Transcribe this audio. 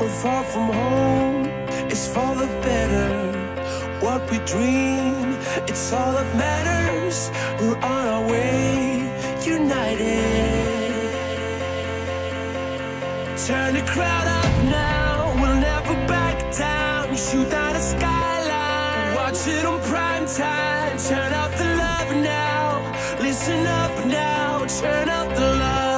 We're far from home, it's for the better. What we dream, it's all that matters. We're on our way, united. Turn the crowd up now, we'll never back down. Shoot down the skyline, watch it on prime time. Turn up the love now, listen up now, turn up the love.